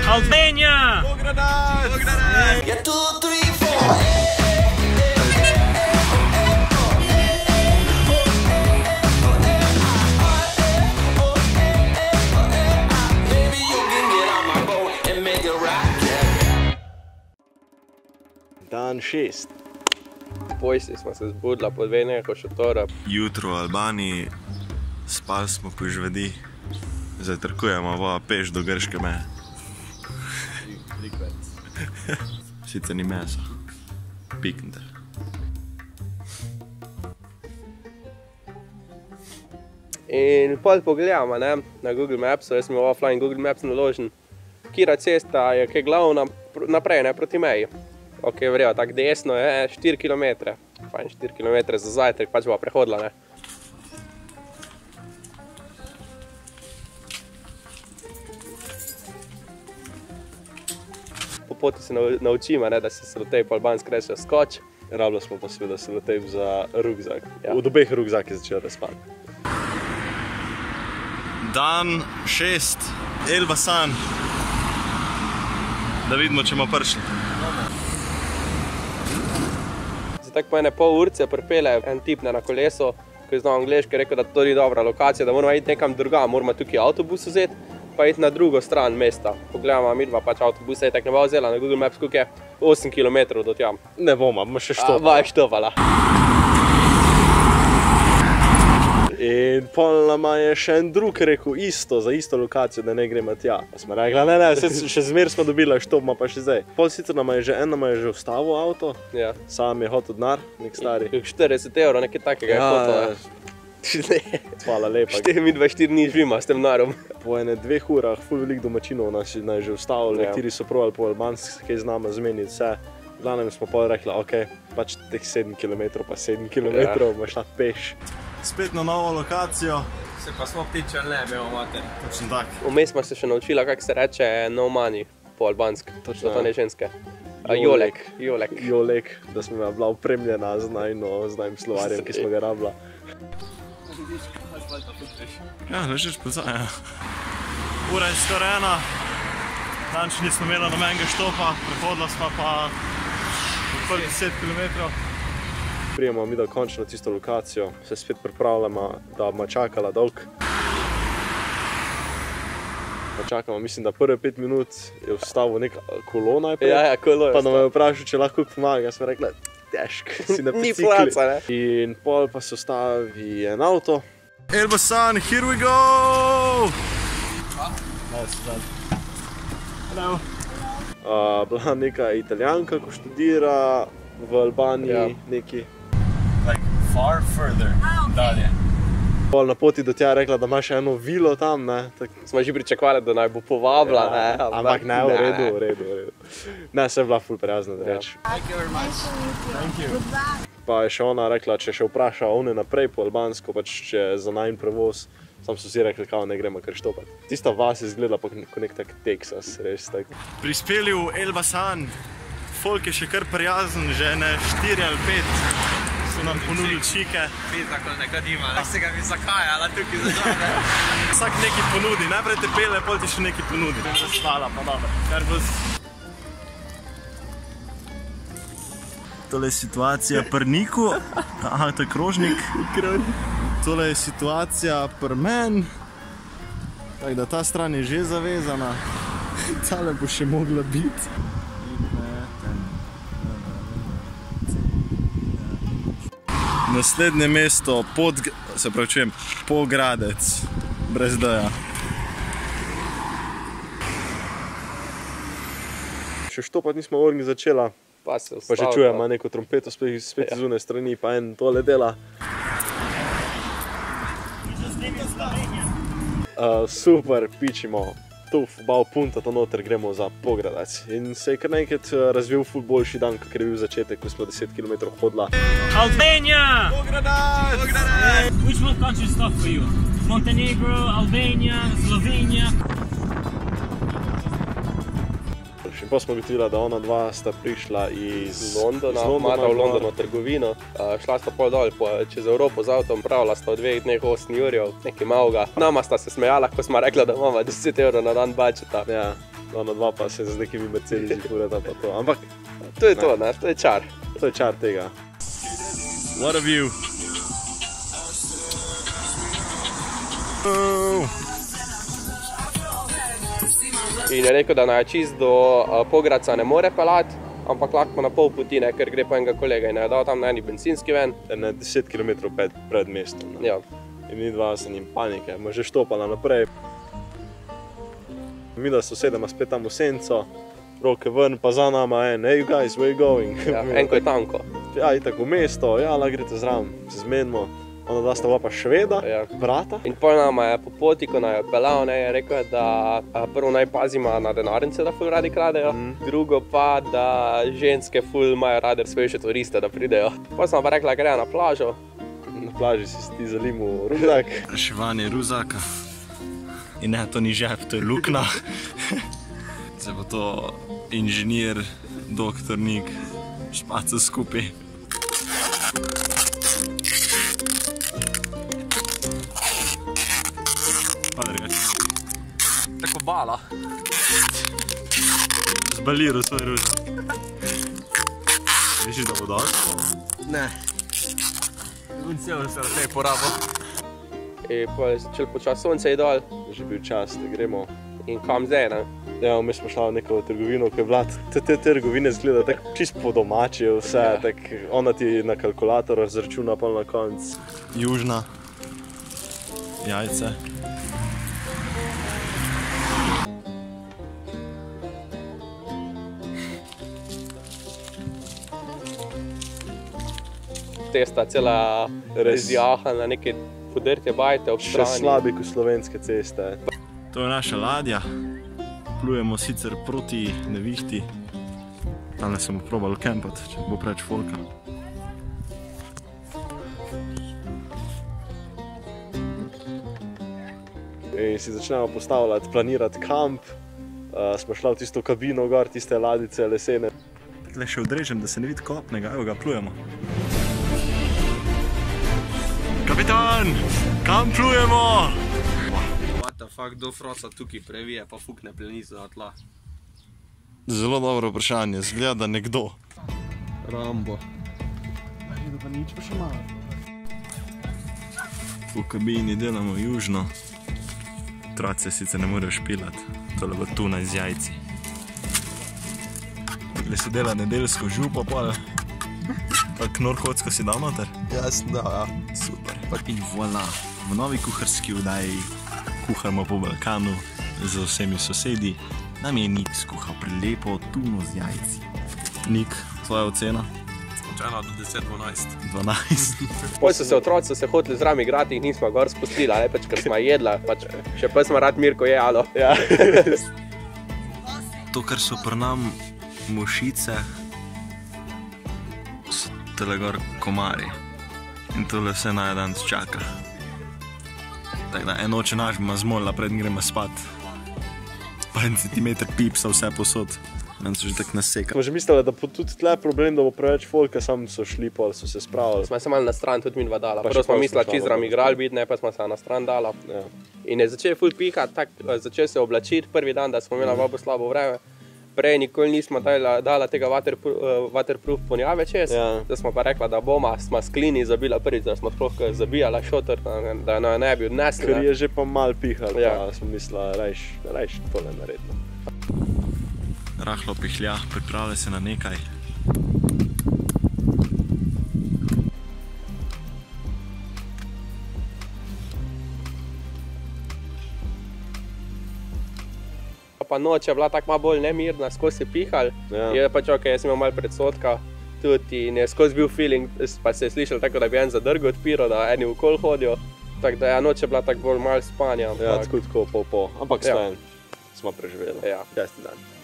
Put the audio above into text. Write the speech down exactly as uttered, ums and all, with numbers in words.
Albenija! Pogradec! Pogradec! Yeah, two, three, four. Baby, you can get on my boat and make it rock, yeah. Dan šest. Pojsi smo se zbudila pod Veneko šotora. Jutro v Albaniji, spali smo ko žvedi, zajtrkujemo v peš do grške meje. Sicer ni mesa, piknite. In pol pogledamo, ne, na Google Mapsu, jaz sem imel offline Google Maps naložen, kira cesta je kaj glavna naprej, ne, proti meji. Ok, vrejo, tako desno je štiri kilometre, fajn štiri kilometre za zajtrk, pač bova prehodila, ne. Po poti se naučimo, ne, da se selotejp po albanski reče skoč. Rabili smo pa seveda selotejp za rukzak. Ja. Od obeh rukzak je začel razpad. Dan šest, Elbasan. Da vidimo, če bomo prišli. Za tako po ene pol urce pripelje en tip na kolesu, ki je znal angleški, rekel, da to ni dobra lokacija, da moramo iti nekam drugam, moramo tukaj avtobus vzeti, pa iti na drugo stran mesta. Pogledamo midva pač avtobusa je tako ne bo vzela na Google Maps, koliko je osem kilometrov do tjam. Ne bomo, bomo še štopali. Vaj štovala. In pol nama je še en drug rekel isto, za isto lokacijo, da ne gremo tja. Pa smo rekla, ne, ne, še zmer smo dobila, štopimo pa še zdaj. Pol sicer nama je že, en nama je že vstavil avto, Ja. sam je hotel denar, nek stari. štirideset evrov, nekaj takega je hotel. Hvala lepa. Štiri, mi dva štiri dni živimo s tem narom. Po ene dveh urah, ful veliko domačinov nas je že vstavili, Ja. nekateri so probali po albanski kaj z nama zmeniti vse. V glavnem smo pol rekla, ok, pač teh sedem kilometrov pa sedem kilometrov, bomo šla peš. Spet na novo lokacijo. Se pa smo ptiča ne, imamo mater. Točno tak. Vmes smo se še naučila, kako se reče no money po albanski. Točno, Da to ja. ne ženske. A Jolek, Jolek. Jolek, da smo bila opremljena z najno, z najim slovarjem, ki smo ga rabila. Ja, ležiš pozaj, ja. Ura je skoraj ena. Dan še nismo imeli nobenega štopa, prehodila smo pa okoli deset kilometrov. Prijemo mi da končno tisto lokacijo, se spet pripravljamo, da bomo čakala dolg. Pa čakamo, mislim, da prve pet minut je vstavil nek kolo najprej. Ja, ja, kolo je Pa nam je vprašal, če lahko pomaga, smo rekli, težko, si na Ni bicikli. placa, ne. In pol pa se ustavi en avto. Elbasan, here we go! Hello. Uh, bila neka Italijanka, ko študira v Albaniji, Ja. neki. Like far further, dalje. Pol na poti do tja rekla, da ima še eno vilo tam, ne. Tak, Smo že pričakovali, da naj bo povabila, ne. ampak ne, v redu, v redu, v redu. Ne, se je bila ful prijazna, da reč. Pa je še ona rekla, če še vpraša one naprej po albansko, pač če za najin prevoz, sam so vsi rekli, kao ne gremo kar štopati. Tista vas je izgledala pa kot nek tak Texas, res tak. Prispeli v Elbasan. Folk je še kar prijazen, že ne štiri ali pet. So nam ponudili čike. Pizda, ko nekaj ima, ne se ga mi zakajala tukaj zadane. Vsak nekaj ponudi, najprej te pele, pol ti še nekaj ponudi. Hvala, pa dobro. Servus. Tole je situacija pri Niku. Aha, to je krožnik. Tole je situacija pri meni. Tako da ta stran je že zavezana. Tale bo še mogla biti. Naslednje mesto, pod, se pravi čujem, Pogradec, brez D-ja. Še štopati nismo orgi začela, Pa se pa že ustavila. čujemo neko trompeto spet, spet iz une strani, pa en tole dela. Uh, super, pičimo. Tuf, bao punta to noter, gremo za Pogradec. In se je kar nekaj razvil ful boljši dan, kakor je bil začetek, ko smo deset kilometrov hodila. Albenija! Pogradec! Uh, which one country is tough for you? Montenegro, Albania, Slovenia? In pa smo ugotovila, da ona dva sta prišla iz Londona, iz Londona Mata v gor. Londonu trgovino, uh, šla sta pol dol po, čez Evropo z avtom, pravila sta v dveh dneh osem jurjev, nekaj malega. Nama sta se smejala, ko smo rekla, da imamo deset evrov na dan budžeta. Ja. ona dva pa se z nekimi Mercedesi furata pa to. Ampak To je to, ne, to je čar. to je čar tega. What a view. Oh. In je rekel, da naj čist do uh, Pogradca ne more pelati, ampak lahko na pol poti, ne, ker gre po enega kolega in je dal tam na eni bencinski ven. Ne, deset kilometrov pred, pred mestom. Ne. Ja. In mi dva sem jim panike, ima že štopala naprej. Mi da sosedama spet tam v senco, roke ven, pa za nama en, hey you guys, where you going? Ja, enko je tanko. Ja, itak v mesto, ja, lahko greste zraven, se zmenimo. Ona dva sta pa Šveda, Ja. brata. In pol nama je po poti, ko naj je pelal, ne, je rekel, da a, prvo naj pazimo na denarnice, da ful radi kradejo, mm. drugo pa, da ženske ful imajo rade sveže turiste, da pridejo. Pol sem pa rekla, grejo na plažo. Na plaži si ti zalimo ruzak. Reševanje ruzaka. In ne, to ni žep, to je lukna. Se bo to inženir, doktor Nik, špaca skupaj. Pa drugače. Tako bala. Zbaliral svoj ruzak. Veš, da bo dal? Ne. Cel se ne porabo. In pol je začel počas sonce je dol. Že bil čas, da gremo. In kam zdaj, ne? Ja, mi smo šla v neko trgovino, ki je bila, te, te trgovine zgleda tako čist po domači, vse, Ja. tak, ona ti na kalkulator razračuna pa na konc. Južna. Jajce. Testa cela Res. razjahana, neke podrtje bajte ob Še strani. slabi kot slovenske ceste. To je naša ladja. Plujemo sicer proti nevihti. Tamle smo probali kempati, če bo preč folka. In si začnemo postavljati, planirati kamp. Uh, smo šla v tisto kabino gor, tiste ladice lesene. Takle še odrežem, da se ne vidi kopnega, evo ga, plujemo. Kapitan, kam plujemo? What the fuck, do froca tukaj previje, pa fukne plenico na tla. Zelo dobro vprašanje, zgleda, da nekdo. Rambo. V kabini delamo južno. Otroci sicer ne morejo špilati, tole bo tuna z jajci. Takle se dela nedeljsko župo, pol. Kak norkotsko si dal noter? Jasno, da, ja. Super. In voilà, v novi kuharski vdaji kuhamo po Balkanu z vsemi sosedi. Nam je Nik skuhal prelepo tuno z jajci. Nik, tvoja ocena? Očena do deset dvanajst. dvanajst. Pol so se otroci so se hoteli zraven igrati in nismo gor spustili, ne, pač, ker smo jedla, pač, še pa smo rad Mirko jelo. Ja. To, kar so pri nam mušice, so tole gor komari. In tole vse naj danes čaka. Tako da eno oče naš ima zmolila, preden gremo spat. Pa en centimeter pipsa vse posod. Meni so že tako naseka. Smo že mislili, da bo tudi tle problem, da bo preveč folka, sam so šli, pol so se spravili. Smo se malo na stran tudi mi dva dala. Pa Prvo še smo pol mislili, smo čist šla ram v igrali biti, ne, pa smo se na stran dala. Ja. In je začel ful pihati, tak, začel se oblačiti prvi dan, da smo imeli vabo slabo vreme. Prej nikoli nismo dala, dala tega waterproof, uh, waterproof ponjave čez, Ja. da smo pa rekla, da bomo, smo s klini zabila prvič, da smo sploh zabijala šotor, da, da no, ne bi odnesli. Ker ne. je že pa mal pihal, Ja. pa smo mislili, rajš, rajš tole naredimo. Rahlo pihlja, pripravlja se na nekaj. Pa noč je bila tako malo bolj nemirna, skozi je pihal, Ja. je pač ok, jaz sem imel malo predsodka tudi in je skozi bil feeling, pa se je slišal tako, da bi en zadrgo odpiral, da eni okol hodijo. Tako da ja, noč je bila tako bolj malo spanja. Ja, ampak- tako tako, pol po. Ampak Ja. stojen, smo preživeli. Ja. Šesti dan.